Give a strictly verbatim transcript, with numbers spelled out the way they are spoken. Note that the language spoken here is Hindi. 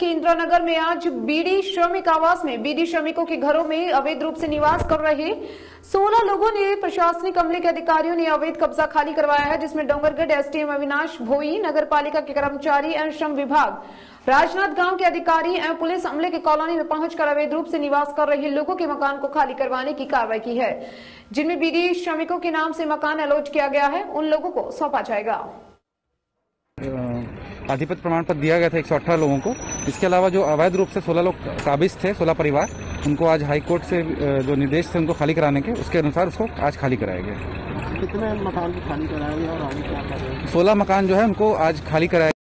के इंदिरानगर में आज बीडी श्रमिक आवास में बीडी श्रमिकों के घरों में अवैध रूप से निवास कर रहे सोलह लोगों ने प्रशासनिक अमले के अधिकारियों ने अवैध कब्जा खाली करवाया है, जिसमें डोंगरगढ़ एसडीएम अविनाश भोई, नगर पालिका के कर्मचारी एवं श्रम विभाग, राजनाथ गांव के अधिकारी एवं पुलिस अमले के कॉलोनी में पहुंचकर अवैध रूप से निवास कर रहे लोगों के मकान को खाली करवाने की कार्रवाई की है, जिनमें बीडी श्रमिकों के नाम से मकान अलॉट किया गया है। उन लोगों को सौंपा जाएगा। आधिपत्य प्रमाण पत्र दिया गया था एक सौ अठारह लोगों को। इसके अलावा जो अवैध रूप से सोलह लोग काबिज थे, सोलह परिवार, उनको आज हाई कोर्ट से जो निर्देश थे उनको खाली कराने के, उसके अनुसार उसको आज खाली कराया गया। कितने मकान को खाली कराया गया और आगे क्या कर रहे हैं? सोलह मकान जो है उनको आज खाली कराया